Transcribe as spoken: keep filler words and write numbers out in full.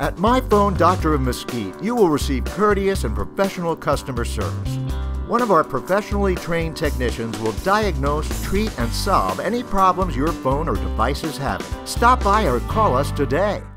At MiPhone Doctor of Mesquite, you will receive courteous and professional customer service. One of our professionally trained technicians will diagnose, treat, and solve any problems your phone or device is having. Stop by or call us today.